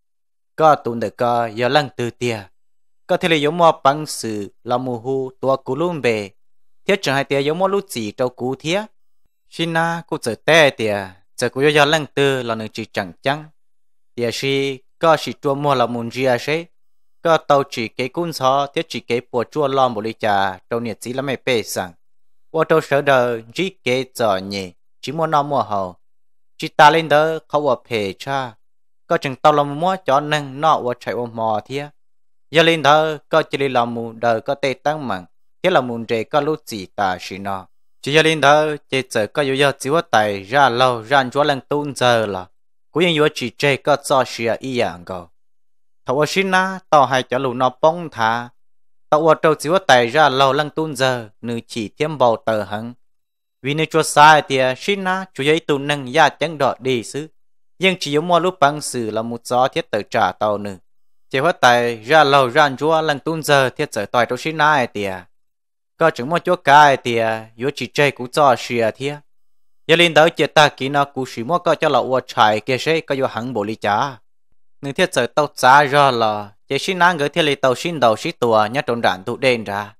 có tụi được có giờ lăng từ tìa có thể là giống mua bằng sự là mù hu tua cú luôn bề thế chẳng hay tìa giống mua lúc gì trâu cú thế xin na cô chờ tè tìa giờ cô giờ lăng từ là nơi chỉ chẳng chăng tìa si có si chua mua là muốn gì à sẽ có tàu chỉ cái cún xó thiết chỉ cái bùa chua lon bồ lì trà trâu nhiệt chỉ là mấy bê sang qua trâu sở đời chỉ cái giờ nhỉ chỉ mua nó mua hậu chỉ ta lên đóเขาว่าเพcha có chừng tàu là mua cho nên nóว่าchạy ôm mò thia giờ lên đó có chỉ là mua đời có tê tăng mặn thế là muốn rề có lúc gì ta xí nó chỉ giờ lên đó chỉ giờ có yếu giờ chỉ có tài ra lâu ra chúa lần tuôn giờ là cũng như chỉ chơi có cho xia ý dạng go thầu xin na tao hay cho lũ nó bông thả tao ở trâu chỉ có tài ra lâu lần tuôn giờ nữ chỉ thêm bầu tờ hẳn vì nữ chúa sai thì xin na chủ yếu tu nâng ya chẳng đọ đi xứ nhưng chỉ có mua lúc bằng sự là một gió thiết tự trả tàu nữ chỉ có tài ra lâu ra chúa lần tuôn giờ thiết trở tỏi trâu xin na thì có chứng một chỗ cái thì yếu chỉ chơi cũng cho xia thiệt giờ lên đó chỉ ta kỹ nó cũng chỉ mua có cho là uo chạy kia sẽ có yếu hẳn bộ lý trả nhưng thiết giờ tàu giá ra là chỉ xin năng gửi thiết lý tàu xin đầu xin tua nhát trộn đạn tụ đen ra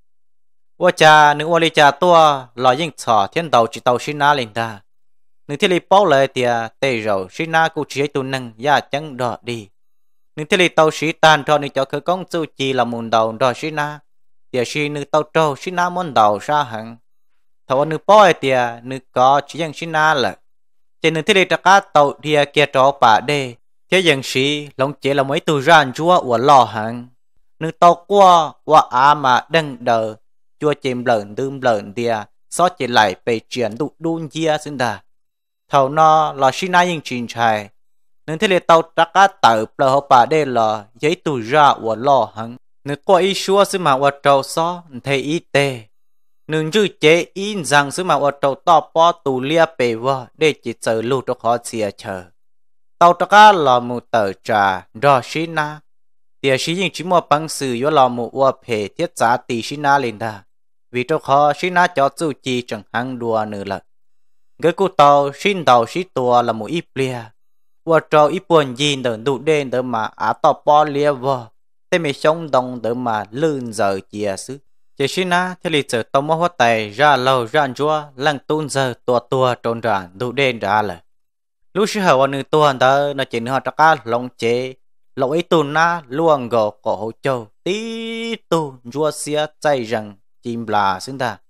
uo cha nếu uo lý trả tua là những trò thiên đầu chỉ tàu xin na lên ta nhưng thiết lý bao lời thì tê rồi xin na cũng chỉ tụ nâng ya chẳng đọ đi nhưng thiết lý tàu sĩ tan cho nên cho khởi công chu chỉ là môn đầu đọ xin na thì xin nữ tàu trâu xin na môn đầu ra hẳn thầu nữ bói thì nữ có chỉ dân xin na là trên nữ thiết lý tất cả tàu thì kia trò bà đê thế dân sĩ lòng chỉ là mấy tu ran chúa của lò hẳn nữ tàu qua qua á mà đăng đờ chúa chìm lợn đơm lợn thì xó chỉ lại về chuyển đu đun chia xin đà thầu nó là xin na dân trình trai nữ thiết lý tàu tất cả tàu bờ họ bà đê là giấy tu ra của lò hẳn nữ qua ý xua xin mà của trâu xó thấy ý tê nương chữ chế in rằng sự mà ở trâu to po tù lia bề vợ để chỉ chờ lưu cho khó xìa chờ tàu tất cả là một tờ trà rõ xí na thì xí những chỉ mua bằng sự yếu là một ua phê thiết giá tỷ xí na lên đà vì cho khó xí na cho chú chi chẳng hăng đùa nữa là cái cụ tàu xin tàu xí tua là một ít lia ua trâu ít buồn gì đỡ đủ đen đỡ mà á to po lia vợ thế mới sống đông đỡ mà lươn giờ chia xứ chỉ xin na thế lịch sử tông mất tay ra lâu ra chúa lăng tuôn giờ tua tua trôn rạn đủ đen ra là lúc xưa họ nữ tuôn đó nó chỉ họ tất cả lòng chế lỗi ấy tuôn na luồng gò cổ hậu châu tí tu chúa xía chay rằng chim là xứng ta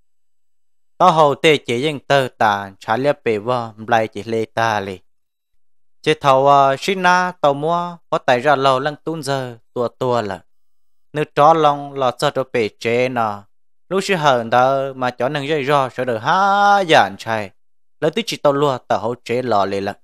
tao hậu tê chế dân tơ tàn trả liếp bề vợ lại chỉ lê ta lì chỉ thầu xin na tàu mua có tay ra lâu lăng tuôn giờ tua tua là nếu cho lòng là cho đồ bể chế nọ lúc xưa hờn đó mà cho nâng dây ro sợ được há giản chạy lấy tí chỉ tao lùa tao hỗ chế lò lì lận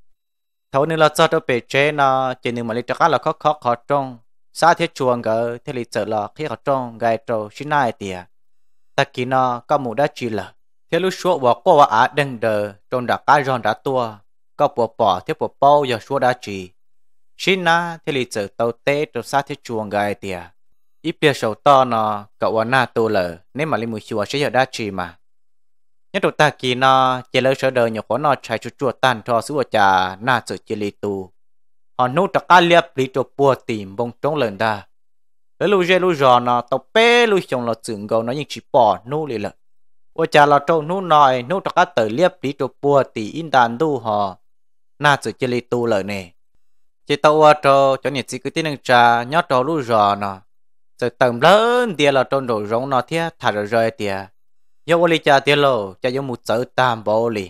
thấu nên là cho đồ bể chế nọ chỉ nếu mà lấy chắc là khó khó khó trong xa thiết chuồng gỡ thế thì sợ là khi khó trong gai trâu xin ai tìa ta kỳ nọ có một đã chỉ là thế lúc số bỏ qua á đừng đờ trong đã cá giòn đã tua có bỏ bỏ thế bỏ bao giờ số đã chỉ xin na thế thì sợ tàu tê trong xa thiết chuồng gai tìa ít bia sầu to nọ cậu anh na tu lờ nếu mà lấy mùi chùa sẽ giờ đã chỉ mà nhất đầu ta kỳ nọ chỉ lỡ sợ đời nhỏ khó nọ chạy chuột chuột tan cho sữa trà na sợ chỉ li tu họ nô trắc cá liệp lý cho bùa tìm bông trống lần ta lấy lu dê lu giò nọ tàu bé lu chồng là chừng gầu nó nhưng chỉ bỏ nô lì lợ ôi cha là trâu nô nòi nô trắc cá tờ liệp lý cho bùa tỉ in đàn tu họ na sợ chỉ li tu lợ nè chỉ tàu ở trâu cho nhiệt chỉ cứ tin trà nhót trâu lu giò nọ giờ tầm lớn tia là trôn đồ rong nọ thia thả rồi rồi tia yêu ô li cha tia lô cha yêu một giờ tam bộ li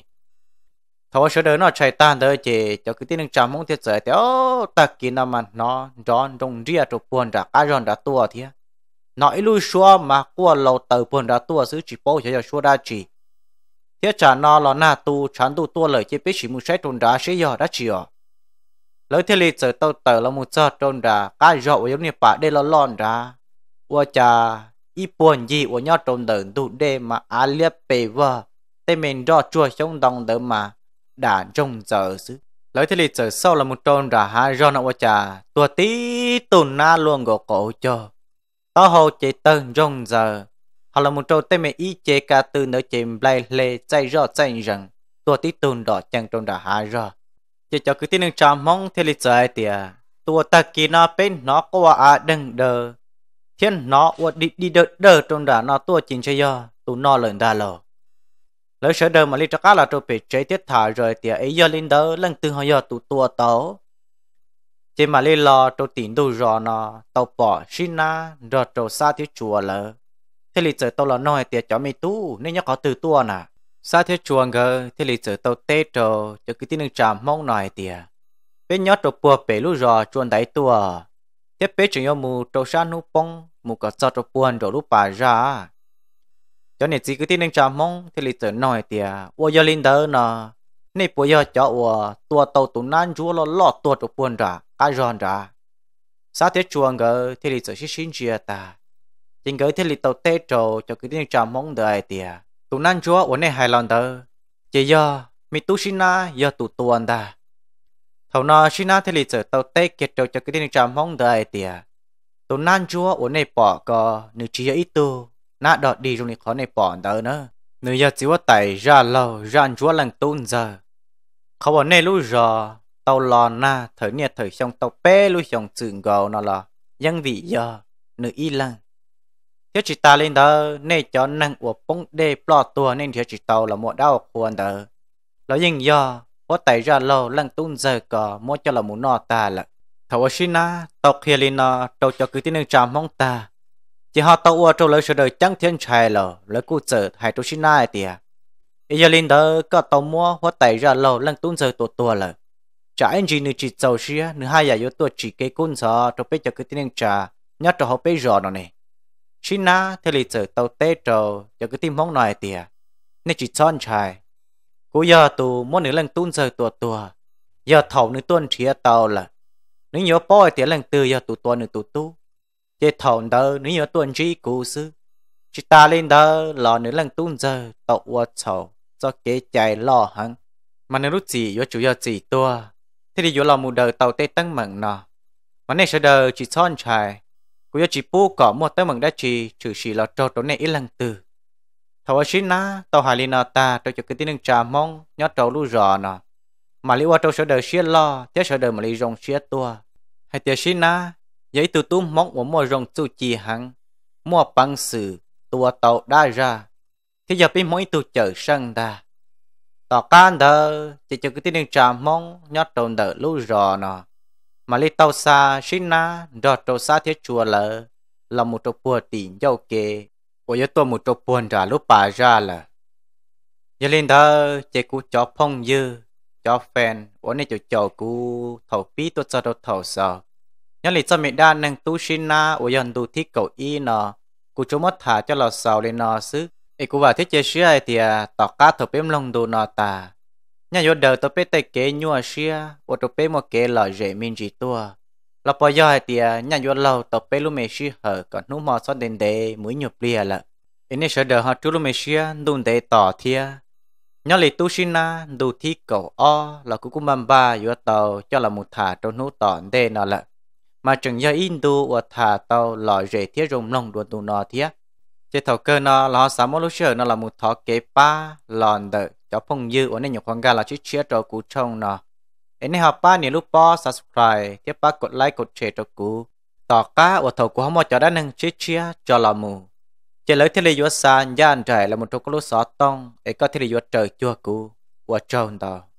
thôi số đời nó chạy tan đời chị cho cái tin chăm mong thiệt giờ thì ô ta kia nó mà nó rón trong ria trong buồn ra ai rón đã tua thia nói lui xua mà qua lâu từ buồn đã tua xứ chỉ bao giờ xua đã chỉ thiết trả nó là na tu chán tu tua lời chỉ biết chỉ một sai trong đã sẽ giờ đã chỉ ở lời thế li giờ tao tờ là một giờ trong đã cái rọ giống như bà đây là lon ra qua cha ít buồn gì của nhau trong đời tu đây mà á liệp bề vợ tên mình do chua sống đồng đời mà đã trong giờ xứ lời thế li giờ sau là một trong đã hai do nó qua cha tua tí tuần na luôn gõ cổ cho tao hồ chế tân trong giờ họ là một trong tên mình ý chế cả từ nơi chế play lê chạy rõ chạy rằng tua tí tuần đỏ chẳng trong đã hai rõ chỉ cho cứ tin rằng chăm mong thế lịch dài tiệt tua ta kia nó bên nó có à đừng đờ thiên nó qua đi đi đờ đờ trong đã nó tua chính chơi do tụ nó lần đa lò lấy sợ đờ mà đi cho cá là tôi bị chế tiết thả rồi tiệt ấy do linh đờ lần từ hồi giờ tụ tua tấu chỉ mà đi lò tôi tìm đồ rõ nó tàu bỏ xin na rồi tôi xa thiết chùa lỡ thế lịch giờ tao là nói tiệt cho mày tu nên nhớ có từ tua nè xa thiết chuồng gờ thì lịch sử tàu tết rồi cho cái tin đừng chạm mong nói tiệt bên nhót trộn bùa bể lú rò chuồn đáy tua tiếp bên chừng yêu mù trâu sa nụ bông mù có cho trộn buồn rồi lúc bà ra cho nên chỉ cái tin đừng chạm mong thì lịch sử nói tiệt ua giờ linh đỡ nè nên bùa giờ cho ua tua tàu tụ nan chúa lo lọt tua trộn buồn ra cái giòn ra xa thiết chuồng gờ thì lịch sử xí xin chia ta chính gửi thì lịch tàu tết rồi cho cái tin đừng chạm mong đời tiệt tụ nan chúa ở nơi Hải Lan đó chỉ do mi tu sina do tụ tuần ta thầu nó sina thì lịch sử tàu tết kết cho cho cái tin trạm mong đời tiệt tụ nan chúa ở nơi bỏ có nữ chỉ ít tu nát đọt đi trong này khó nơi bỏ đó nữa nữ giờ chỉ có tay ra lâu ra chúa lần tuần giờเขาở nơi lúc giờ tàu lò na thời nhiệt thời xong tàu bé lúc xong trường gầu nó là dân vị giờ nữ y lăng thiết chỉ ta lên đó nên cho năng của bóng đê plot tua nên thiết chỉ tàu là một đau khuôn đó nó nhưng do có tay ra lâu lăng tung giờ có mua cho là muốn nọ ta là thầu xin na tàu kia lên nó tàu cho cứ tin chạm mong ta chỉ họ tàu qua trâu lấy sự đời trắng thiên trai là lấy cụ giờ hai trâu xin na tiệt bây giờ lên đó có tàu mua có tay ra lâu lăng tung giờ tua tua là trả anh chỉ nữa chỉ giàu xía nữa hai giờ yếu tua chỉ cái cún giờ trâu bây giờ cứ tin trả nhớ trâu họ bây giờ nó này xin na thế lịch sử tàu tết rồi cho cái tim mong nói tiệt nên chỉ chọn trai cô giờ tụ muốn nữ lần tuôn giờ tua tua giờ thầu nữ tuôn chia tàu là nữ nhớ bói tiệt lần từ giờ tụ tuôn nữ tụ tu chế thầu đó nữ nhớ tuôn chỉ cũ xứ chỉ ta lên đó lò nữ lần tuôn giờ tàu qua chầu cho kế chạy lo hăng mà nữ lúc gì yo chủ giờ gì tua thế thì yo là một đời tàu tết tăng mừng nọ mà này sẽ đời chỉ chọn trai cô giờ chỉ bu có một tấm mừng đã chỉ trừ chỉ là trâu trâu này ít lần từ thầu xin na tàu hải lina ta tôi cho cái tin trà mong nhớ trâu lu rò nè mà li qua trâu sẽ đời xía lo thế sẽ đời mà li rong xía tua hay tiền xin na giấy từ tu mong của mua rong tu chi hằng mua bằng sự tua tàu đã ra thế giờ bên mỗi tu chờ sân ta tàu can đờ chỉ cho cái tin trà mong nhớ trâu đỡ lu rò nè mà li tàu xa xin na đọt trâu xa thiết chùa lợ là một trâu bùa tiền dâu kê của yếu tôi một trâu buồn ra lúc bà ra là giờ lên đó chế cú chó phong dư chó phèn ở đây chỗ chó cú thầu pí tôi cho tôi thầu sợ nhớ lý cho mình đa nâng tu xin na ở dân tu thích cầu y nọ cú chú mất thả cho lò sầu lên nọ xứ ấy cú vào thích chơi xưa thì tỏ cá thổ bếm lông đồ nọ ta nhà vô đời tôi biết tay kế nhua xia và tôi biết một kế là dễ mình chỉ tua là bây giờ thì nhà vô lâu tôi biết lúc mấy xí hở còn nút mò xót đến đây mới nhục bia là ini sợ đời họ chú lúc mấy xí đun để tỏ thia nhớ lý tu xin na đủ thi cầu o là cú cũng băm ba vô tàu cho là một thả trong nút tỏ đây nọ là mà chừng giờ in tu và thả tàu lòi rễ thiết rồng lông đuôi tụ nọ thiết chế thầu cơ nó là họ sắm một lúc xưa nó là một thọ kế ba lòn đợi cho phong dư ở nên nhiều con gà là chiếc chia cho cú trông nó anh nên học ba nhiều lúc po subscribe tiếp ba cột like cột share cho cú tỏ cá và thầu của họ một cho đã nâng chiếc chia cho là mù chế lấy thế lý do san gian trải là một trong các lúc xóa tông để có thế lý do trời chua cú và trâu đó